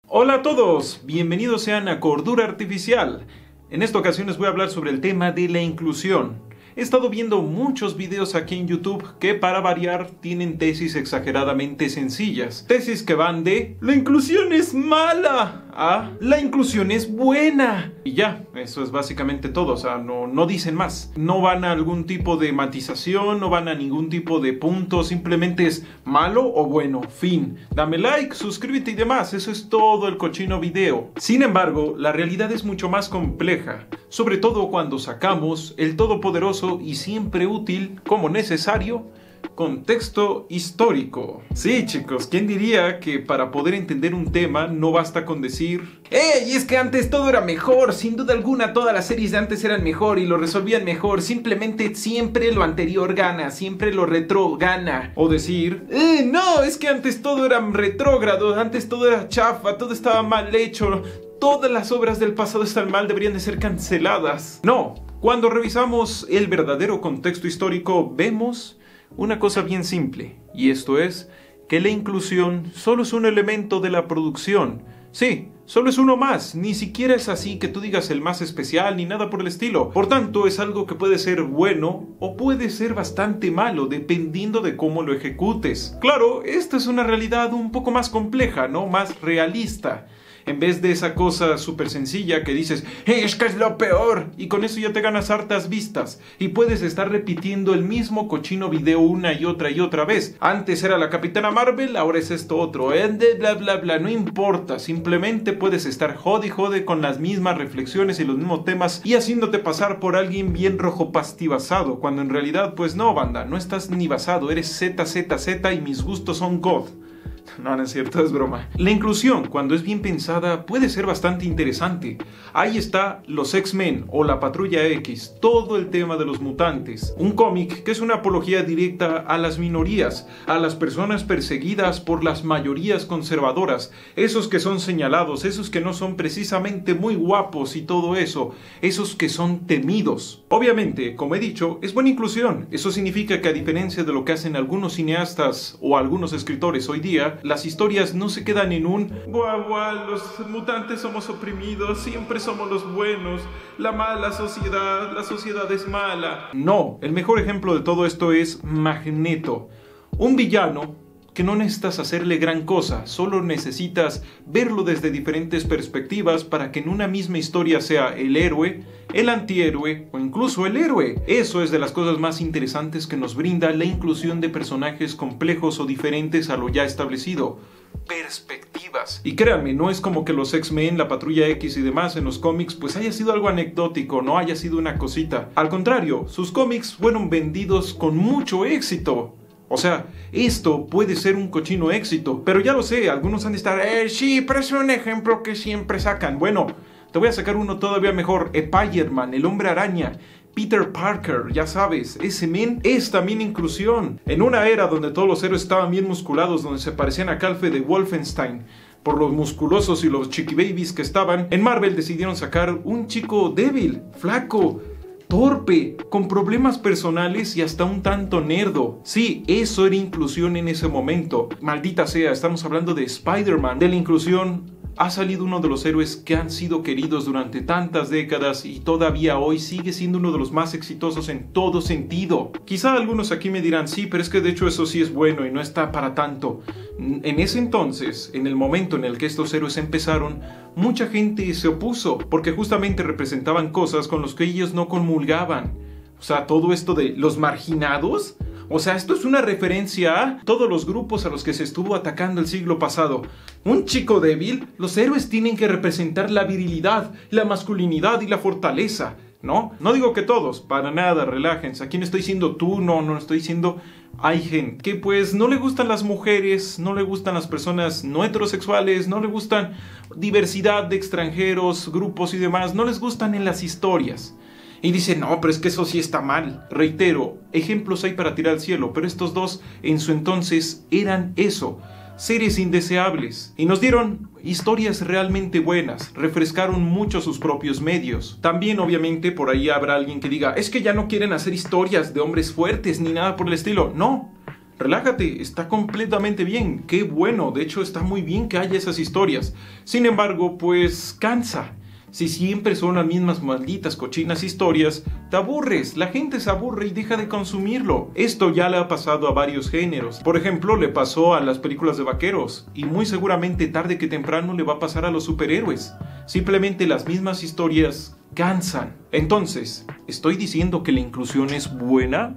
Hola a todos, bienvenidos sean a Cordura Artificial. En esta ocasión les voy a hablar sobre el tema de la inclusión. He estado viendo muchos videos aquí en YouTube que, para variar, tienen tesis exageradamente sencillas. Tesis que van de "la inclusión es mala" a "la inclusión es buena". Y ya, eso es básicamente todo, o sea, no dicen más. No van a algún tipo de matización, no van a ningún tipo de punto, simplemente es malo o bueno, fin. Dame like, suscríbete y demás, eso es todo el cochino video. Sin embargo, la realidad es mucho más compleja, sobre todo cuando sacamos el todopoderoso y siempre útil, como necesario, contexto histórico. Sí, chicos, ¿quién diría que para poder entender un tema no basta con decir "¡Ey! Es que antes todo era mejor! Sin duda alguna todas las series de antes eran mejor y lo resolvían mejor. Simplemente siempre lo anterior gana, siempre lo retro gana"? O decir "No, es que antes todo era retrógrado, antes todo era chafa, todo estaba mal hecho. Todas las obras del pasado están mal, deberían de ser canceladas". No, cuando revisamos el verdadero contexto histórico vemos una cosa bien simple, y esto es que la inclusión solo es un elemento de la producción. Sí, solo es uno más, ni siquiera es así que tú digas el más especial ni nada por el estilo. Por tanto, es algo que puede ser bueno o puede ser bastante malo, dependiendo de cómo lo ejecutes. Claro, esta es una realidad un poco más compleja, ¿no? Más realista. En vez de esa cosa súper sencilla que dices "es que es lo peor", y con eso ya te ganas hartas vistas y puedes estar repitiendo el mismo cochino video una y otra vez. Antes era la Capitana Marvel, ahora es esto otro, bla bla bla, no importa, simplemente puedes estar jode con las mismas reflexiones y los mismos temas y haciéndote pasar por alguien bien rojo pastibasado, cuando en realidad pues no, banda, no estás ni basado, eres ZZZ y mis gustos son God. No es cierto, es broma. La inclusión, cuando es bien pensada, puede ser bastante interesante. Ahí está los X-Men o la Patrulla X, todo el tema de los mutantes. Un cómic que es una apología directa a las minorías, a las personas perseguidas por las mayorías conservadoras, esos que son señalados, esos que no son precisamente muy guapos y todo eso, esos que son temidos. Obviamente, como he dicho, es buena inclusión. Eso significa que, a diferencia de lo que hacen algunos cineastas o algunos escritores hoy día, las historias no se quedan en un buah, los mutantes somos oprimidos, siempre somos los buenos, la sociedad es mala. No, el mejor ejemplo de todo esto es Magneto, un villano que no necesitas hacerle gran cosa, solo necesitas verlo desde diferentes perspectivas para que en una misma historia sea el héroe, el antihéroe o incluso el héroe. Eso es de las cosas más interesantes que nos brinda la inclusión de personajes complejos o diferentes a lo ya establecido. Perspectivas. Y créanme, no es como que los X-Men, la Patrulla X y demás en los cómics pues haya sido algo anecdótico, no haya sido una cosita. Al contrario, sus cómics fueron vendidos con mucho éxito. O sea, esto puede ser un cochino éxito, pero ya lo sé, algunos han de estar sí, pero es un ejemplo que siempre sacan. Bueno, te voy a sacar uno todavía mejor, Spider-Man, el Hombre Araña, Peter Parker, ya sabes, ese men es también inclusión. En una era donde todos los héroes estaban bien musculados, donde se parecían a Calfe de Wolfenstein, por los musculosos y los chiquibabies que estaban, en Marvel decidieron sacar un chico débil, flaco, torpe, con problemas personales y hasta un tanto nerdo. Sí, eso era inclusión en ese momento. Maldita sea, estamos hablando de Spider-Man. De la inclusión ha salido uno de los héroes que han sido queridos durante tantas décadas y todavía hoy sigue siendo uno de los más exitosos en todo sentido. Quizá algunos aquí me dirán, sí, pero es que de hecho eso sí es bueno y no está para tanto. En ese entonces, en el momento en el que estos héroes empezaron, mucha gente se opuso porque justamente representaban cosas con las que ellos no comulgaban. O sea, todo esto de los marginados. O sea, esto es una referencia a todos los grupos a los que se estuvo atacando el siglo pasado. Un chico débil, los héroes tienen que representar la virilidad, la masculinidad y la fortaleza, ¿no? No digo que todos, para nada, relájense. Aquí no estoy diciendo tú, no estoy diciendo... Hay gente que pues no le gustan las mujeres, no le gustan las personas no heterosexuales, no le gustan diversidad de extranjeros, grupos y demás, no les gustan en las historias. Y dicen, no, pero es que eso sí está mal. Reitero, ejemplos hay para tirar al cielo, pero estos dos en su entonces eran eso, seres indeseables. Y nos dieron historias realmente buenas, refrescaron mucho sus propios medios. También obviamente por ahí habrá alguien que diga, es que ya no quieren hacer historias de hombres fuertes ni nada por el estilo. No, relájate, está completamente bien, qué bueno, de hecho está muy bien que haya esas historias. Sin embargo, pues cansa. Si siempre son las mismas malditas cochinas historias, te aburres, la gente se aburre y deja de consumirlo. Esto ya le ha pasado a varios géneros. Por ejemplo, le pasó a las películas de vaqueros y muy seguramente tarde que temprano le va a pasar a los superhéroes. Simplemente las mismas historias cansan. Entonces, ¿estoy diciendo que la inclusión es buena?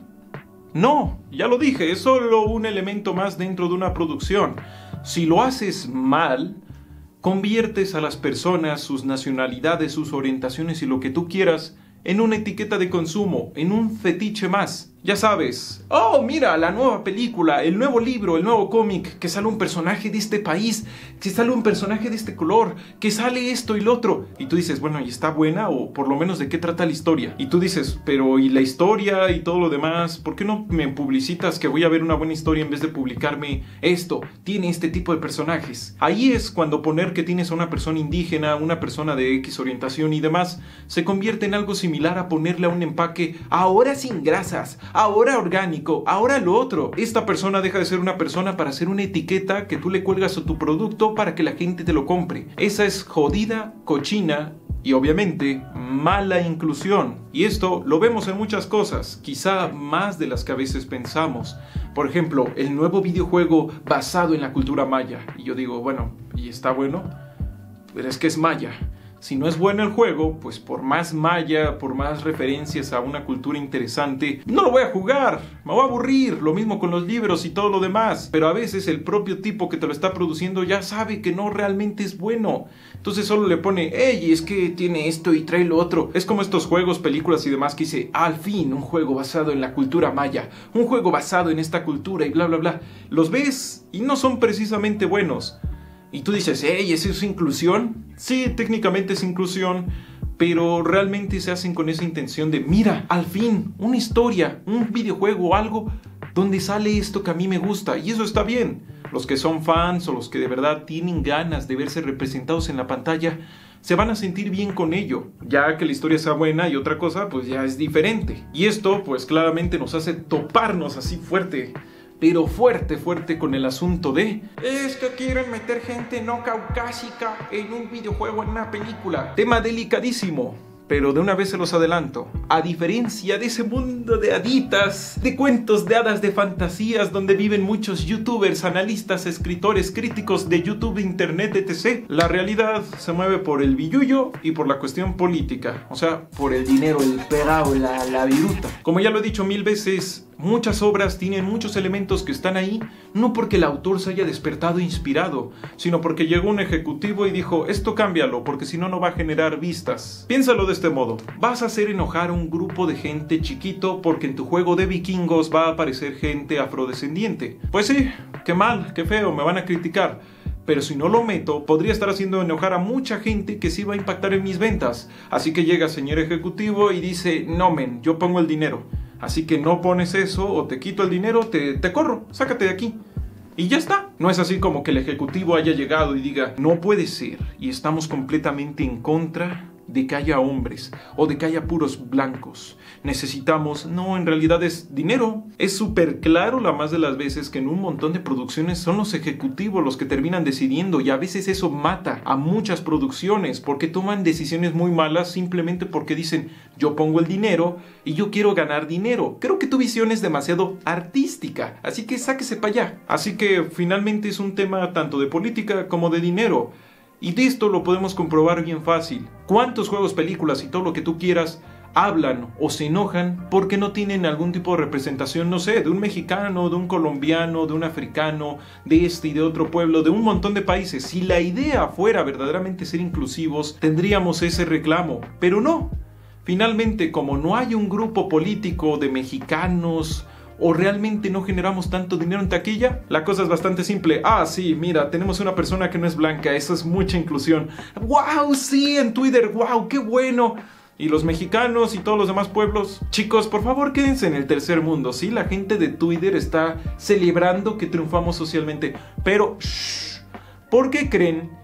No, ya lo dije, es solo un elemento más dentro de una producción. Si lo haces mal, conviertes a las personas, sus nacionalidades, sus orientaciones y lo que tú quieras en una etiqueta de consumo, en un fetiche más. Ya sabes, oh mira, la nueva película, el nuevo libro, el nuevo cómic, que sale un personaje de este país, que sale un personaje de este color, que sale esto y lo otro. Y tú dices, bueno, ¿y está buena? O por lo menos ¿de qué trata la historia? Y tú dices, pero ¿y la historia y todo lo demás? ¿Por qué no me publicitas que voy a ver una buena historia en vez de publicarme esto? Tiene este tipo de personajes. Ahí es cuando poner que tienes a una persona indígena, una persona de X orientación y demás, se convierte en algo similar a ponerle a un empaque ahora sin grasas, ahora orgánico, ahora lo otro. Esta persona deja de ser una persona para ser una etiqueta que tú le cuelgas a tu producto para que la gente te lo compre. Esa es jodida, cochina y obviamente mala inclusión. Y esto lo vemos en muchas cosas, quizá más de las que a veces pensamos. Por ejemplo, el nuevo videojuego basado en la cultura maya. Y yo digo, bueno, ¿y está bueno? Pero es que es maya. Si no es bueno el juego, pues por más maya, por más referencias a una cultura interesante, no lo voy a jugar, me voy a aburrir. Lo mismo con los libros y todo lo demás. Pero a veces el propio tipo que te lo está produciendo ya sabe que no realmente es bueno. Entonces solo le pone, hey, es que tiene esto y trae lo otro. Es como estos juegos, películas y demás que dice, al fin, un juego basado en la cultura maya, un juego basado en esta cultura y bla, bla, bla. Los ves y no son precisamente buenos. Y tú dices, hey, ¿eso es inclusión? Sí, técnicamente es inclusión, pero realmente se hacen con esa intención de, mira, al fin, una historia, un videojuego o algo donde sale esto que a mí me gusta, y eso está bien. Los que son fans o los que de verdad tienen ganas de verse representados en la pantalla, se van a sentir bien con ello. Ya que la historia sea buena y otra cosa, pues ya es diferente. Y esto, pues claramente nos hace toparnos así fuerte, pero fuerte con el asunto de es que quieren meter gente no caucásica en un videojuego, en una película. Tema delicadísimo, pero de una vez se los adelanto. A diferencia de ese mundo de haditas, de cuentos de hadas, de fantasías, donde viven muchos youtubers, analistas, escritores, críticos de YouTube, internet, etc., la realidad se mueve por el billullo y por la cuestión política. O sea, por el dinero, el pegado, la viruta. Como ya lo he dicho 1000 veces, muchas obras tienen muchos elementos que están ahí, no porque el autor se haya despertado inspirado, sino porque llegó un ejecutivo y dijo, esto cámbialo, porque si no, no va a generar vistas. Piénsalo de este modo, vas a hacer enojar a un grupo de gente chiquito porque en tu juego de vikingos va a aparecer gente afrodescendiente. Pues sí, qué mal, qué feo, me van a criticar. Pero si no lo meto, podría estar haciendo enojar a mucha gente que sí va a impactar en mis ventas. Así que llega señor ejecutivo y dice, no men, yo pongo el dinero. Así que no pones eso o te quito el dinero, te corro, sácate de aquí. Y ya está. No es así como que el ejecutivo haya llegado y diga, no puede ser, y estamos completamente en contra de que haya hombres o de que haya puros blancos. Necesitamos, no, en realidad es dinero. Es súper claro la más de las veces que en un montón de producciones son los ejecutivos los que terminan decidiendo, y a veces eso mata a muchas producciones porque toman decisiones muy malas simplemente porque dicen, yo pongo el dinero y yo quiero ganar dinero. Creo que tu visión es demasiado artística, así que sáquese para allá. Así que finalmente es un tema tanto de política como de dinero. Y de esto lo podemos comprobar bien fácil. ¿Cuántos juegos, películas y todo lo que tú quieras hablan o se enojan porque no tienen algún tipo de representación, no sé, de un mexicano, de un colombiano, de un africano, de este y de otro pueblo, de un montón de países? Si la idea fuera verdaderamente ser inclusivos, tendríamos ese reclamo, pero no. Finalmente, como no hay un grupo político de mexicanos, o realmente no generamos tanto dinero en taquilla, la cosa es bastante simple. Ah, sí, mira, tenemos una persona que no es blanca, eso es mucha inclusión. ¡Wow! Sí, en Twitter, ¡wow! ¡Qué bueno! Y los mexicanos y todos los demás pueblos, chicos, por favor quédense en el tercer mundo, ¿sí? La gente de Twitter está celebrando que triunfamos socialmente, pero, shh, ¿por qué creen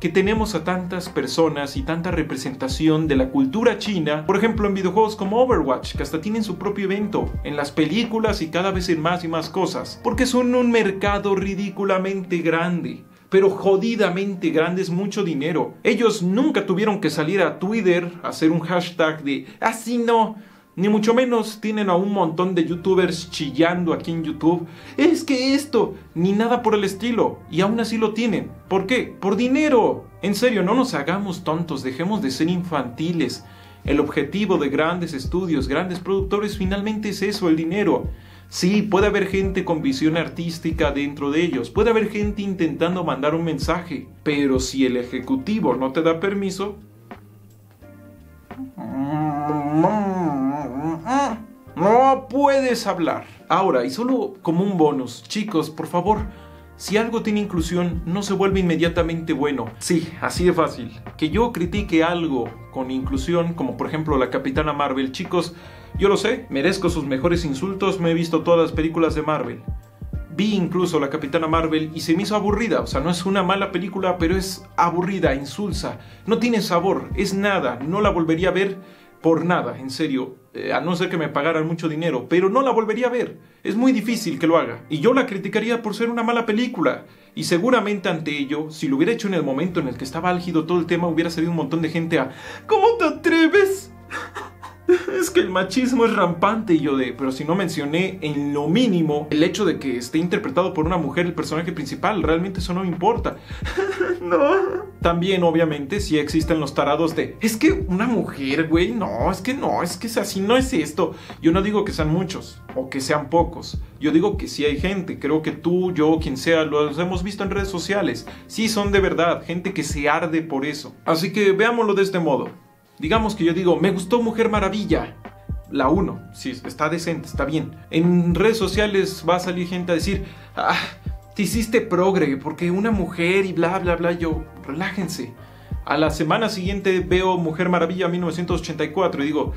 que tenemos a tantas personas y tanta representación de la cultura china, por ejemplo en videojuegos como Overwatch, que hasta tienen su propio evento, en las películas y cada vez en más y más cosas, porque son un mercado ridículamente grande. Pero jodidamente grande, es mucho dinero. Ellos nunca tuvieron que salir a Twitter a hacer un hashtag de así no, ni mucho menos tienen a un montón de youtubers chillando aquí en YouTube. Es que esto, ni nada por el estilo. Y aún así lo tienen. ¿Por qué? Por dinero. En serio, no nos hagamos tontos, dejemos de ser infantiles. El objetivo de grandes estudios, grandes productores, finalmente es eso, el dinero. Sí, puede haber gente con visión artística dentro de ellos, puede haber gente intentando mandar un mensaje, pero si el ejecutivo no te da permiso, no puedes hablar. Ahora, y solo como un bonus, chicos, por favor, si algo tiene inclusión, no se vuelve inmediatamente bueno. Sí, así de fácil. Que yo critique algo con inclusión, como por ejemplo la Capitana Marvel, chicos, yo lo sé, merezco sus mejores insultos, me he visto todas las películas de Marvel. Vi incluso la Capitana Marvel y se me hizo aburrida, o sea, no es una mala película, pero es aburrida, insulsa, no tiene sabor, es nada, no la volvería a ver por nada, en serio, a no ser que me pagaran mucho dinero, pero no la volvería a ver, es muy difícil que lo haga, y yo la criticaría por ser una mala película, y seguramente ante ello, si lo hubiera hecho en el momento en el que estaba álgido todo el tema, hubiera salido un montón de gente a ¿cómo te atreves? Es que el machismo es rampante, y yo pero si no mencioné en lo mínimo el hecho de que esté interpretado por una mujer el personaje principal, realmente eso no me importa. No. También obviamente sí existen los tarados de es que una mujer, güey, no, es que así no es esto. Yo no digo que sean muchos o que sean pocos, yo digo que sí hay gente, creo que tú, yo, quien sea, los hemos visto en redes sociales, sí son de verdad, gente que se arde por eso. Así que veámoslo de este modo. Digamos que yo digo, me gustó Mujer Maravilla, la 1, sí, está decente, está bien. En redes sociales va a salir gente a decir, te hiciste progre, porque una mujer y bla, bla, bla. Yo, relájense. A la semana siguiente veo Mujer Maravilla 1984 y digo,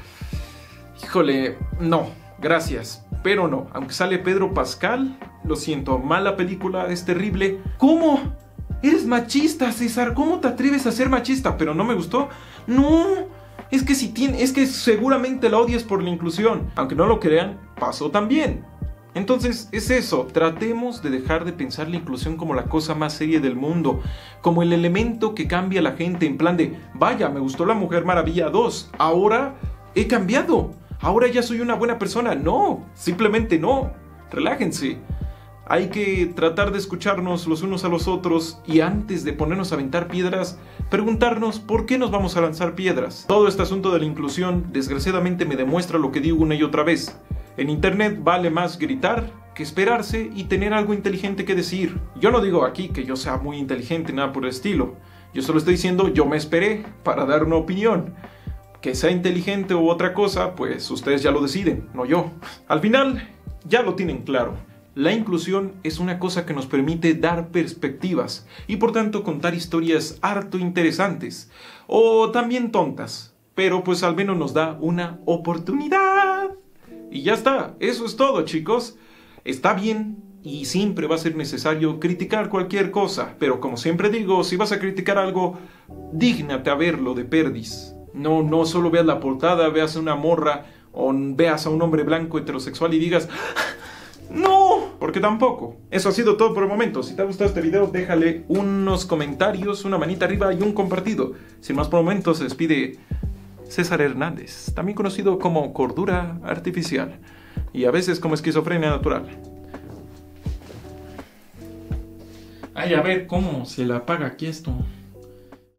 híjole, no, gracias, pero no. Aunque sale Pedro Pascal, lo siento, mala película, es terrible. ¿Cómo? Eres machista, César, ¿cómo te atreves a ser machista? ¿Pero no me gustó? No, es que seguramente la odias por la inclusión. Aunque no lo crean, pasó también. Entonces, es eso, tratemos de dejar de pensar la inclusión como la cosa más seria del mundo, como el elemento que cambia a la gente, en plan de, vaya, me gustó la Mujer Maravilla 2, ahora he cambiado, ahora ya soy una buena persona. No, simplemente no, relájense. Hay que tratar de escucharnos los unos a los otros y antes de ponernos a aventar piedras, preguntarnos por qué nos vamos a lanzar piedras. Todo este asunto de la inclusión, desgraciadamente, me demuestra lo que digo una y otra vez. En internet vale más gritar que esperarse y tener algo inteligente que decir. Yo no digo aquí que yo sea muy inteligente, nada por el estilo. Yo solo estoy diciendo, yo me esperé para dar una opinión. Que sea inteligente u otra cosa, pues ustedes ya lo deciden, no yo. Al final, ya lo tienen claro. La inclusión es una cosa que nos permite dar perspectivas y por tanto contar historias harto interesantes o también tontas, pero pues al menos nos da una oportunidad. Y ya está, eso es todo, chicos. Está bien y siempre va a ser necesario criticar cualquier cosa, pero como siempre digo, si vas a criticar algo, dígnate a verlo de perdis. No solo veas la portada, veas a una morra o veas a un hombre blanco heterosexual y digas ¡no! Porque tampoco. Eso ha sido todo por el momento. Si te ha gustado este video, déjale unos comentarios, una manita arriba y un compartido. Sin más por el momento, se despide César Hernández, también conocido como Cordura Artificial y a veces como Esquizofrenia Natural. Ay, a ver cómo se le apaga aquí esto.